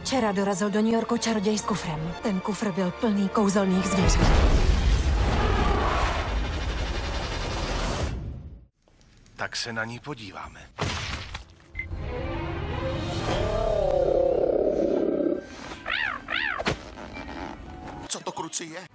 Včera dorazil do New Yorku čaroděj s kufrem. Ten kufr byl plný kouzelných zvěřat. Tak se na ní podíváme. Co to, kruci, je?